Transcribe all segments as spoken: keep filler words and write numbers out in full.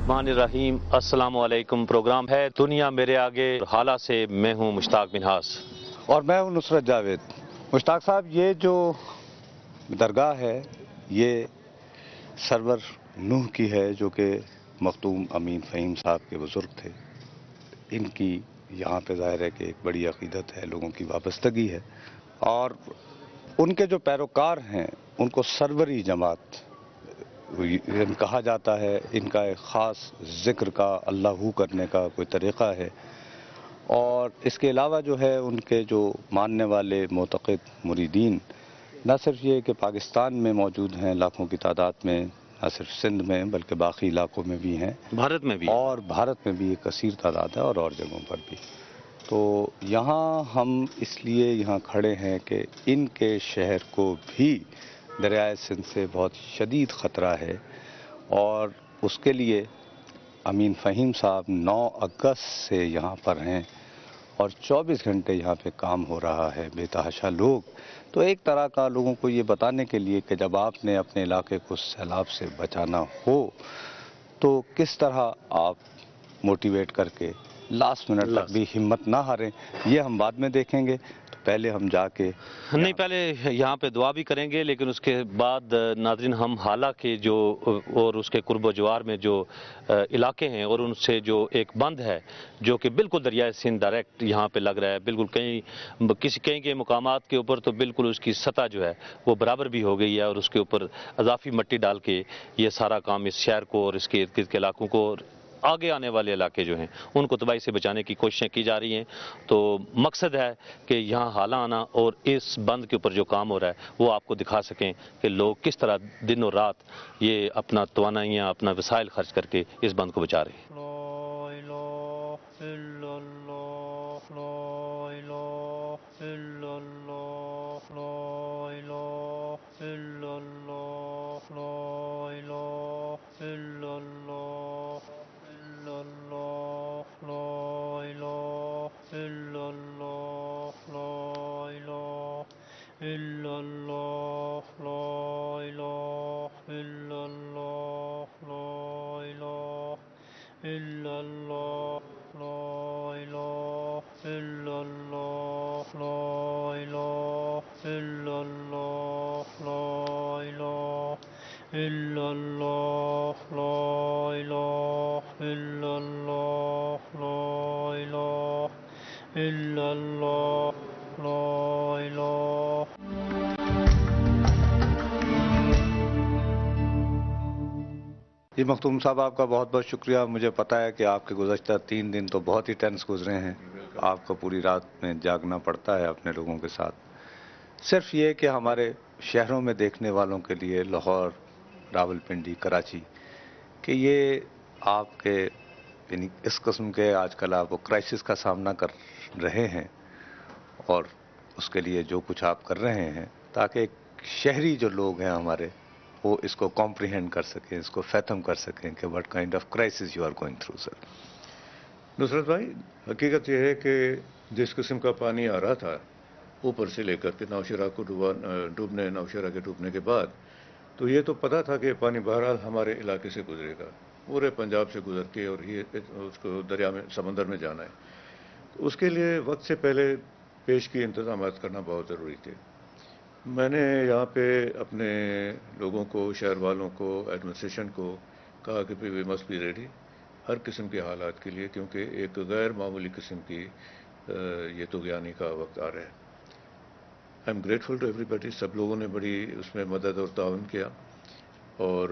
الرحمن الرحیم، السلام علیکم۔ پروگرام ہے دنیا میرے آگے، حالہ سے میں ہوں مشتاق منہاس اور میں ہوں نصرت جاوید۔ مشتاق صاحب، یہ جو درگاہ ہے یہ سرور نوح کی ہے، جو کہ مختوم امین فہیم صاحب کے بزرگ تھے۔ ان کی یہاں پہ ظاہر ہے کہ ایک بڑی عقیدت ہے، لوگوں کی وابستگی ہے، اور ان کے جو پیروکار ہیں ان کو سروری جماعت کہا جاتا ہے۔ ان کا ایک خاص ذکر کا، اللہ ہو کرنے کا کوئی طریقہ ہے، اور اس کے علاوہ جو ہے ان کے جو ماننے والے معتقد مریدین نہ صرف یہ کہ پاکستان میں موجود ہیں لاکھوں کی تعداد میں، نہ صرف سندھ میں بلکہ باقی علاقوں میں بھی ہیں، بھارت میں بھی، اور بھارت میں بھی ایک کثیر تعداد ہے، اور اور جگہوں پر بھی۔ تو یہاں ہم اس لیے یہاں کھڑے ہیں کہ ان کے شہر کو بھی دریائے سندھ سے بہت شدید خطرہ ہے، اور اس کے لیے امین فہیم صاحب نو اگست سے یہاں پر ہیں اور چوبیس گھنٹے یہاں پہ کام ہو رہا ہے، بے تحاشا لوگ۔ تو ایک طرح کا لوگوں کو یہ بتانے کے لیے کہ جب آپ نے اپنے علاقے کو سیلاب سے بچانا ہو تو کس طرح آپ موٹیویٹ کر کے لاسٹ منٹ تک بھی ہمت نہ ہاریں، یہ ہم بعد میں دیکھیں گے۔ تو پہلے ہم جا کے نہیں، پہلے یہاں پہ دعا بھی کریں گے، لیکن اس کے بعد ناظرین ہم حالہ کے جو اور اس کے قرب و جوار میں جو علاقے ہیں اور ان سے جو ایک بند ہے جو کہ بالکل دریائے سندھ ڈائریکٹ یہاں پہ لگ رہا ہے، بالکل کہیں کسی کہیں کے مقامات کے اوپر تو بالکل اس کی سطح جو ہے وہ برابر بھی ہو گئی ہے، اور اس کے اوپر اضافی مٹی ڈال کے یہ سارا کام اس شہر کو اور اس کے ارد گرد کے علاقوں کو، آگے آنے والے علاقے جو ہیں ان کو تباہی سے بچانے کی کوششیں کی جا رہی ہیں۔ تو مقصد ہے کہ یہاں حالہ آنا اور اس بند کے اوپر جو کام ہو رہا ہے وہ آپ کو دکھا سکیں کہ لوگ کس طرح دن اور رات یہ اپنا توانائیاں، اپنا وسائل خرچ کر کے اس بند کو بچا رہے ہیں۔ لا الہ الا اللہ، لا الہ الا اللہ، لا الہ الا اللہ، لا الہ الا اللہ، الا اللہ، لا الہ الا اللہ، لا الہ الا اللہ، لا الہ الا اللہ، لا الہ الا اللہ، لا الہ الا اللہ، لا الہ الا اللہ، لا الہ الا اللہ، لا الہ الا اللہ، لا الہ الا اللہ، لا الہ۔ جی مختوم صاحب، آپ کا بہت بہت شکریہ۔ مجھے پتا ہے کہ آپ کے گزشتہ تین دن تو بہت ہی ٹینس گزرے ہیں، آپ کو پوری رات میں جاگنا پڑتا ہے اپنے لوگوں کے ساتھ۔ صرف یہ کہ ہمارے شہروں میں دیکھنے والوں کے لیے، لاہور، راول پنڈی، کراچی، کہ یہ آپ کے یعنی اس قسم کے آج کل آپ وہ کرائسس کا سامنا کر رہے ہیں، اور اس کے لیے جو کچھ آپ کر رہے ہیں تاکہ شہری جو لوگ ہیں ہمارے وہ اس کو کمپریہینڈ کر سکیں، اس کو فیتھم کر سکیں کہ what kind of crisis you are going through. Sir Nusrat بھائی، حقیقت یہ ہے کہ جس قسم کا پانی آ رہا تھا اوپر سے لے کر کے نوشہرہ کو ڈوبا ڈوبنے نوشہرہ کے ڈوبنے کے بعد، تو یہ تو پتہ تھا کہ پانی بہرحال ہمارے علاقے سے گزرے گا، پورے پنجاب سے گزر کے، اور یہ اس کو دریا میں سمندر میں جانا ہے۔ تو اس کے لیے وقت سے پہلے پیش کی انتظامات کرنا بہت ضروری تھے۔ میں نے یہاں پہ اپنے لوگوں کو، شہر والوں کو، ایڈمنسٹریشن کو کہا کہ وی مسٹ بی ریڈی ہر قسم کے حالات کے لیے، کیونکہ ایک غیر معمولی قسم کی یہ طغیانی کا وقت آ رہا ہے۔ I am grateful to everybody, سب لوگوں نے بڑی اس میں مدد اور تعاون کیا، اور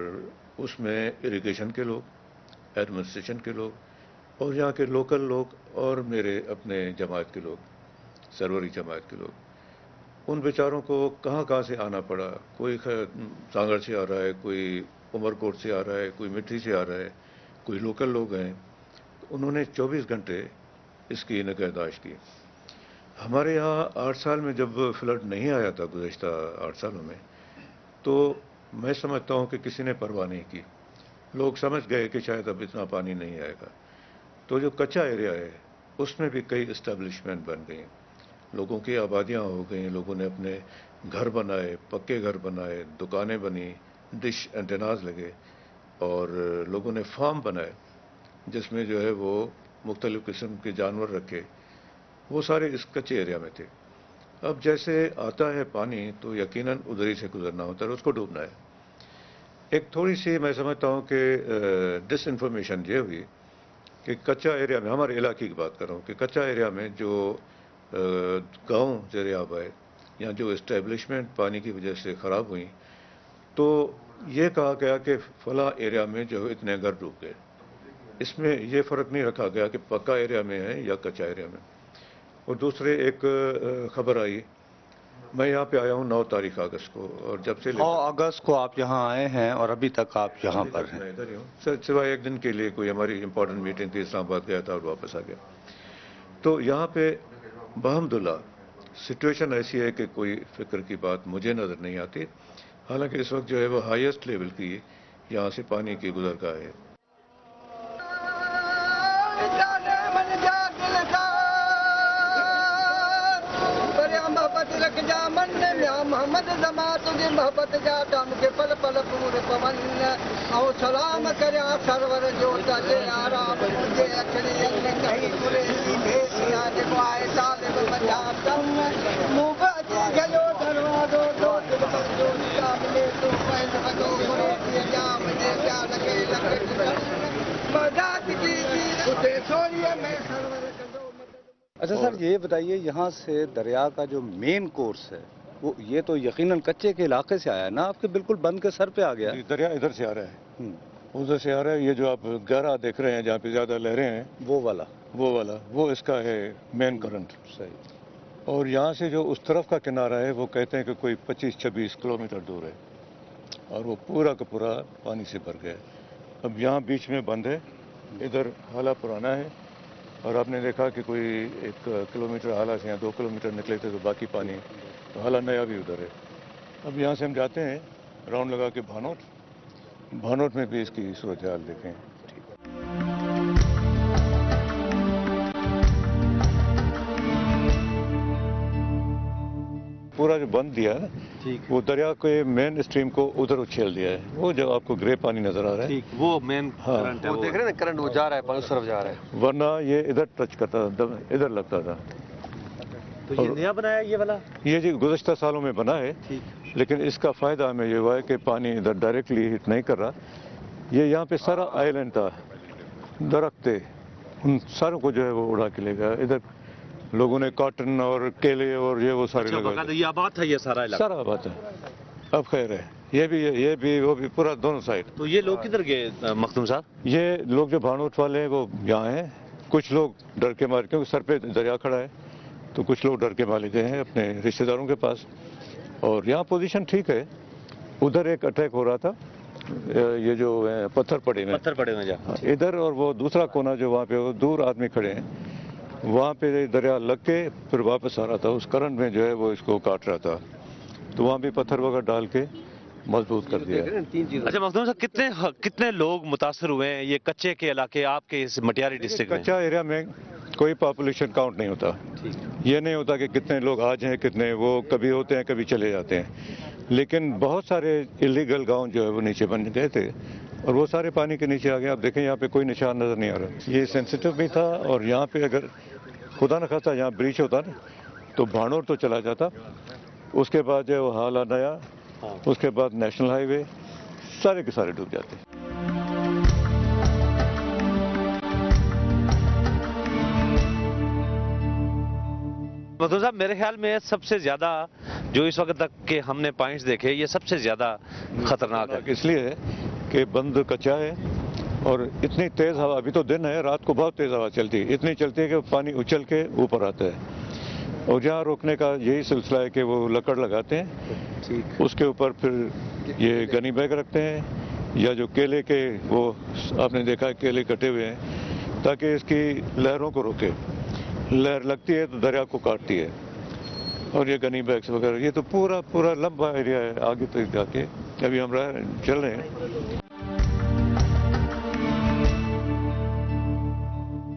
اس میں اریگیشن کے لوگ، ایڈمنسٹریشن کے لوگ، اور یہاں کے لوکل لوگ، اور میرے اپنے جماعت کے لوگ، سروری جماعت کے لوگ۔ ان بیچاروں کو کہاں کہاں سے آنا پڑا، کوئی سانگڑ سے آ رہا ہے، کوئی عمر کوٹ سے آ رہا ہے، کوئی مٹھی سے آ رہا ہے، کوئی لوکل لوگ ہیں۔ انہوں نے چوبیس گھنٹے اس کی نگہداشت کی۔ ہمارے یہاں آٹھ سال میں جب فلڈ نہیں آیا تھا، گزشتہ آٹھ سالوں میں، تو میں سمجھتا ہوں کہ کسی نے پرواہ نہیں کی، لوگ سمجھ گئے کہ شاید اب اتنا پانی نہیں آئے گا۔ تو جو کچا ایریا ہے اس میں بھی کئی اسٹیبلشمنٹ بن گئی، لوگوں کی آبادیاں ہو گئیں، لوگوں نے اپنے گھر بنائے، پکے گھر بنائے، دکانیں بنی، ڈش اینٹیناز لگے۔ اور لوگوں نے فارم بنائے جس میں جو ہے وہ مختلف قسم کے جانور رکھے، وہ سارے اس کچے ایریا میں تھے۔ اب جیسے آتا ہے پانی تو یقیناً ادھر ہی سے گزرنا ہوتا ہے، اس کو ڈوبنا ہے۔ ایک تھوڑی سی میں سمجھتا ہوں کہ ڈس انفارمیشن یہ ہوئی کہ کچا ایریا میں، ہمارے علاقے کی بات کر رہا ہوں، کہ کچا ایریا میں جو گاؤں زیر آب آئے یا جو اسٹیبلشمنٹ پانی کی وجہ سے خراب ہوئیں، تو یہ کہا گیا کہ فلاں ایریا میں جو اتنے گھر ڈوب گئے۔ اس میں یہ فرق نہیں رکھا گیا کہ پکا ایریا میں ہے یا کچا ایریا میں۔ اور دوسرے ایک خبر آئی، میں یہاں پہ آیا ہوں نو تاریخ اگست کو، اور جب سے نو اگست کو آپ یہاں آئے ہیں اور ابھی تک آپ یہاں پر ہیں؟ میں ادھر ہی ہوں، سوائے ایک دن کے لیے کوئی ہماری امپورٹنٹ میٹنگ تھی، اسلام آباد گیا تھا اور واپس آ گیا۔ تو یہاں پہ بحمداللہ سچویشن ایسی ہے کہ کوئی فکر کی بات مجھے نظر نہیں آتی، حالانکہ اس وقت جو ہے وہ ہائیسٹ لیول کی یہاں سے پانی کی گزرگاہ ہے۔ محمد زما تجھے محبت جا ٹم کے پل پل پور پون او سلام کریا سرور جو تجھے آرام مجھے اکھڑی اکھ کہیں پورے سی بھیسیا جگو آئے طالب بچا تم موبت گلو دروازو دو دل بچو شاملے تو پہل بگو پورے سی جام دے کیا لگے لگے مدد کی اتے سوریے میں سرور کردو۔ اچھا سر، یہ بتائیے یہاں سے دریا کا جو مین کورس ہے وہ یہ تو یقیناً کچے کے علاقے سے آیا ہے نا، آپ کے بالکل بند کے سر پہ آ گیا؟ دریا ادھر سے آ رہا ہے، ادھر سے آ رہا ہے۔ یہ جو آپ گہرا دیکھ رہے ہیں جہاں پہ زیادہ لہریں ہیں، وہ والا وہ والا وہ اس کا ہے مین کرنٹ۔ صحیح۔ اور یہاں سے جو اس طرف کا کنارہ ہے وہ کہتے ہیں کہ کوئی پچیس چھبیس کلو میٹر دور ہے، اور وہ پورا کا پورا پانی سے بھر گیا ہے۔ اب یہاں بیچ میں بند ہے، ادھر حالہ پرانا ہے، اور آپ نے دیکھا کہ کوئی ایک کلو میٹر حالہ سے یا دو کلو میٹر نکلے تھے تو باقی پانی، تو حالہ نیا بھی ادھر ہے۔ اب یہاں سے ہم جاتے ہیں راؤنڈ لگا کے بھانوٹ، بھانوٹ میں بھی اس کی صورتحال دیکھیں۔ پورا جو بند دیا ہے وہ دریا کے مین اسٹریم کو ادھر اچھیل دیا ہے، وہ جو آپ کو گرے پانی نظر آ رہا ہے وہ مین کرنٹ ہے، وہ دیکھ رہے ہیں نا کرنٹ وہ جا رہا ہے، پانی اس طرف جا رہا ہے، ورنہ یہ ادھر ٹچ کرتا تھا، ادھر لگتا تھا۔ تو یہ نیا بنایا یہ والا؟ یہ جی گزشتہ سالوں میں بنا ہے، لیکن اس کا فائدہ ہمیں یہ ہوا ہے کہ پانی ادھر ڈائریکٹلی ہٹ نہیں کر رہا۔ یہ یہاں پہ سارا آئلینڈ تھا، درخت تھے، ان ساروں کو جو ہے وہ اڑا کے لے گیا۔ ادھر لوگوں نے کاٹن اور کیلے اور یہ وہ سارے لگا، یہ آباد تھا یہ سارا علاقہ؟ سارا آباد ہے۔ اب خیر ہے، یہ بھی یہ بھی وہ بھی پورا دونوں سائڈ۔ تو یہ لوگ کدھر گئے مخدوم صاحب؟ یہ لوگ جو بھانوٹ والے ہیں وہ یہاں ہیں، کچھ لوگ ڈر کے مارے، کیونکہ سر پہ دریا کھڑا ہے تو کچھ لوگ ڈر کے مارے گئے ہیں اپنے رشتہ داروں کے پاس۔ اور یہاں پوزیشن ٹھیک ہے، ادھر ایک اٹیک ہو رہا تھا، یہ جو پتھر پڑے ہوئے پتھر پڑے ہوئے جا ادھر، اور وہ دوسرا کونا جو وہاں پہ وہ دور آدمی کھڑے ہیں، وہاں پہ دریا لگ کے پھر واپس آ رہا تھا، اس کرنٹ میں جو ہے وہ اس کو کاٹ رہا تھا، تو وہاں بھی پتھر وغیرہ ڈال کے مضبوط کر دیا۔ اچھا مخدوم صاحب، کتنے کتنے لوگ متاثر ہوئے ہیں یہ کچے کے علاقے آپ کے اس مٹیاری ڈسٹرکٹ میں؟ کچا ایریا میں کوئی پاپولیشن کاؤنٹ نہیں ہوتا، یہ نہیں ہوتا کہ کتنے لوگ آج ہیں کتنے، وہ کبھی ہوتے ہیں کبھی چلے جاتے ہیں، لیکن بہت سارے الیگل گاؤں جو ہے وہ نیچے بن گئے تھے اور وہ سارے پانی کے نیچے آ گئے۔ آپ دیکھیں یہاں پہ کوئی نشان نظر نہیں آ رہا، یہ سینسیٹیو بھی تھا، اور یہاں پہ اگر خدا نہ خواستہ یہاں بریچ ہوتا نا تو بھانوڑ تو چلا جاتا، اس کے بعد جو ہے وہ حالہ نیا، اس کے بعد نیشنل ہائی وے، سارے کے سارے ڈوب جاتے۔ مخدوم صاحب، میرے خیال میں سب سے زیادہ جو اس وقت تک کے ہم نے پوائنٹس دیکھے یہ سب سے زیادہ خطرناک ہے، اس لیے کہ بند کچا ہے اور اتنی تیز ہوا، ابھی تو دن ہے، رات کو بہت تیز ہوا چلتی ہے، اتنی چلتی ہے کہ پانی اچھل کے اوپر آتا ہے، اور جہاں روکنے کا یہی سلسلہ ہے کہ وہ لکڑ لگاتے ہیں، اس کے اوپر پھر یہ گنی بیگ رکھتے ہیں، یا جو کیلے کے وہ آپ نے دیکھا کیلے کٹے ہوئے ہیں تاکہ اس کی لہروں کو روکے، لہر لگتی ہے تو دریا کو کاٹتی ہے، اور یہ گنی بیگس وغیرہ، یہ تو پورا پورا لمبا ایریا ہے آگے تک جا کے، ابھی ہم چل رہے ہیں۔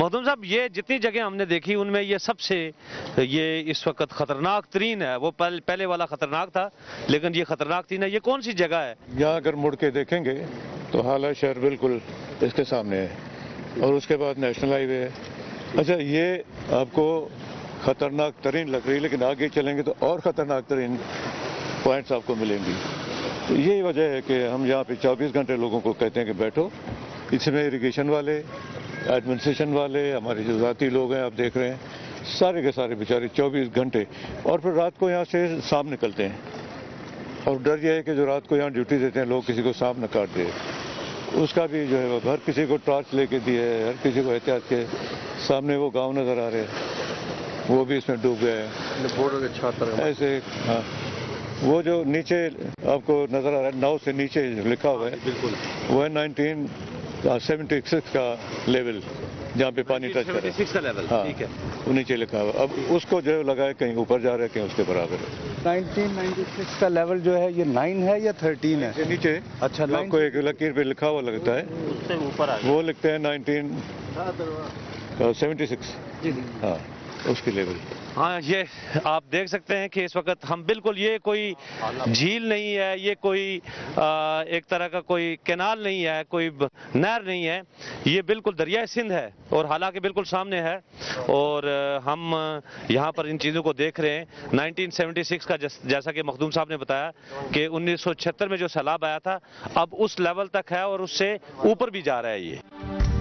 मखदूम साहब, ये जितनी जगह हमने देखी उनमें ये सबसे ये इस वक्त खतरनाक तरीन है। वो पहले पहले वाला खतरनाक था, लेकिन ये खतरनाक तरीन है। ये कौन सी जगह है? यहाँ अगर मुड़ के देखेंगे तो हाला शहर बिल्कुल इसके सामने है, और उसके बाद नेशनल हाईवे है। अच्छा, ये आपको खतरनाक तरीन लग रही है, लेकिन आगे चलेंगे तो और खतरनाक तरीन पॉइंट्स आपको मिलेंगी। तो यही वजह है कि हम यहाँ पे चौबीस घंटे लोगों को कहते हैं कि बैठो। इसमें इरिगेशन वाले, एडमिनिस्ट्रेशन वाले, हमारे जो ज़ाती लोग हैं, आप देख रहे हैं, सारे के सारे बेचारे चौबीस घंटे, और फिर रात को यहाँ से सांप निकलते हैं। और डर यह है कि जो रात को यहाँ ड्यूटी देते हैं लोग, किसी को सांप न काट दे, उसका भी जो है हर किसी को टॉर्च लेके दिए है, हर किसी को एहतियात के। सामने वो गांव नज़र आ रहे हैं, वो भी इसमें डूब गए हैं। बॉर्डर के छात्र ऐसे, हाँ, वो जो नीचे आपको नज़र आ रहा है, नाव से नीचे लिखा हुआ है, बिल्कुल वो है नाइनटीन सेवेंटी सिक्स का लेवल, जहाँ पे पानी टच कर रहा है। का लेवल, हाँ, ठीक है, वो नीचे लिखा हुआ। अब उसको जो लगाए, कहीं ऊपर जा रहे हैं, कहीं उसके बराबर है। नाइनटीन नाइंटी सिक्स का लेवल जो है ये नाइन है या थर्टीन है? ये नीचे, अच्छा, जो आपको एक लकीर पे लिखा हुआ लगता है, उससे ऊपर आ वो लिखते हैं नाइनटीन सेवेंटी सिक्स, हाँ, उसकी लेवल। हाँ, ये आप देख सकते हैं कि इस वक्त हम बिल्कुल, ये कोई झील नहीं है, ये कोई आ, एक तरह का कोई कैनाल नहीं है, कोई नहर नहीं है, ये बिल्कुल दरिया सिंध है, और हालांकि बिल्कुल सामने है। और आ, हम यहाँ पर इन चीज़ों को देख रहे हैं। नाइनटीन सेवेंटी सिक्स का जस, जैसा कि मखदूम साहब ने बताया कि उन्नीस सौ छिहत्तर में जो सैलाब आया था, अब उस लेवल तक है और उससे ऊपर भी जा रहा है ये।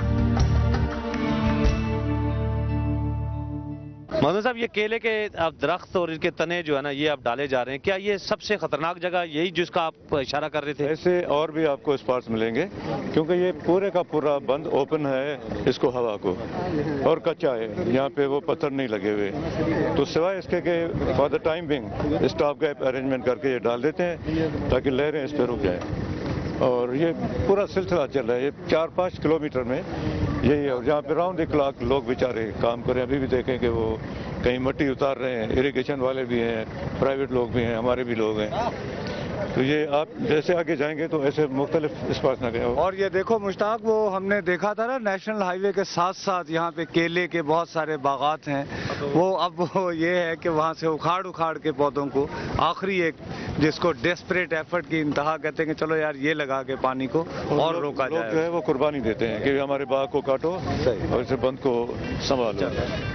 मखदूम साहब, ये केले के अब दरख्त और इनके तने जो है ना, ये अब डाले जा रहे हैं, क्या ये सबसे खतरनाक जगह यही जिसका आप इशारा कर रहे थे? ऐसे और भी आपको स्पॉट्स मिलेंगे, क्योंकि ये पूरे का पूरा बंद ओपन है इसको हवा को, और कच्चा है, यहाँ पे वो पत्थर नहीं लगे हुए। तो सिवाय इसके कि for the time being stop gap arrangement करके ये डाल देते हैं ताकि लहरें इस पर रुक जाएँ। और ये पूरा सिलसिला चल रहा है, ये चार पाँच किलोमीटर में यही है। और जहाँ पे राउंड द क्लॉक लोग बेचारे काम कर रहे हैं। अभी भी देखें कि वो कहीं मिट्टी उतार रहे हैं, इरिगेशन वाले भी हैं, प्राइवेट लोग भी हैं, हमारे भी लोग हैं। तो ये आप जैसे आगे जाएंगे तो ऐसे मुख्तलिफ स्पॉट्स ना गए। और ये देखो मुश्ताक, वो हमने देखा था ना नेशनल हाईवे के साथ साथ यहाँ पे केले के बहुत सारे बागात हैं। वो अब वो ये है कि वहाँ से उखाड़ उखाड़ के पौधों को आखिरी एक, जिसको डेस्परेट एफर्ट की इंतहा कहते हैं कि चलो यार ये लगा के पानी को और रोका जाए। लोग जो है वो कुर्बानी देते हैं कि हमारे बाग को काटो और इसे बंद को संभालो।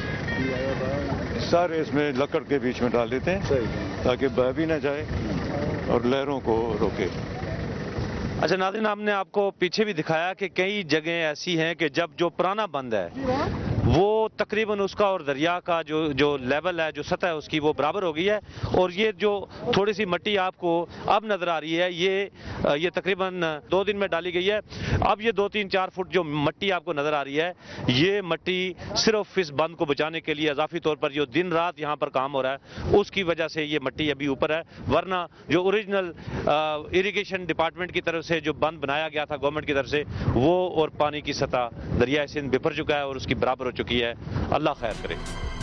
सारे इसमें लकड़ के बीच में डाल देते हैं ताकि बह भी ना जाए और लहरों को रोके। अच्छा नाज़रीन, हमने आपको पीछे भी दिखाया कि कई जगह ऐसी हैं कि जब जो पुराना बंद है वो तकरीबन उसका और दरिया का जो जो लेवल है, जो सतह है उसकी, वो बराबर हो गई है। और ये जो थोड़ी सी मिट्टी आपको अब नज़र आ रही है, ये ये तकरीबन दो दिन में डाली गई है। अब ये दो तीन चार फुट जो मिट्टी आपको नज़र आ रही है, ये मिट्टी सिर्फ इस बंद को बचाने के लिए इजाफी तौर पर जो दिन रात यहाँ पर काम हो रहा है उसकी वजह से ये मिट्टी अभी ऊपर है। वरना जो ओरिजिनल इरिगेशन डिपार्टमेंट की तरफ से जो बंद बनाया गया था गवर्नमेंट की तरफ से, वो और पानी की सतह दरिया सिंध बिफर चुका है और उसकी बराबर हो चुकी है। अल्लाह खैर करे।